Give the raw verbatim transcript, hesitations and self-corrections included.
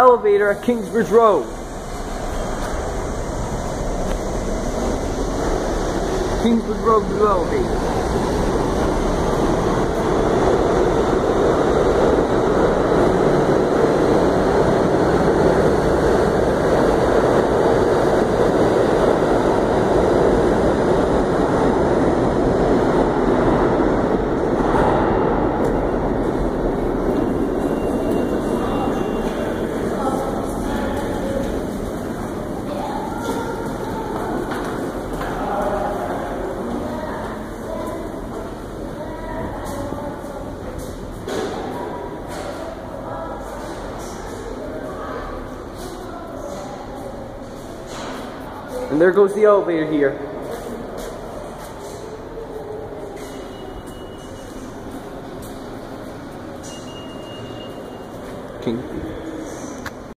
Elevator at Kingsbridge Road. Kingsbridge Road Blue Elevator. And there goes the elevator here. King.